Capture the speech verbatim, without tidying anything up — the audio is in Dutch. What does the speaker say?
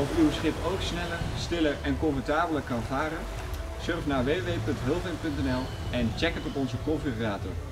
of uw schip ook sneller, stiller en comfortabeler kan varen? Surf naar w w w punt hulving punt n l en check het op onze configurator.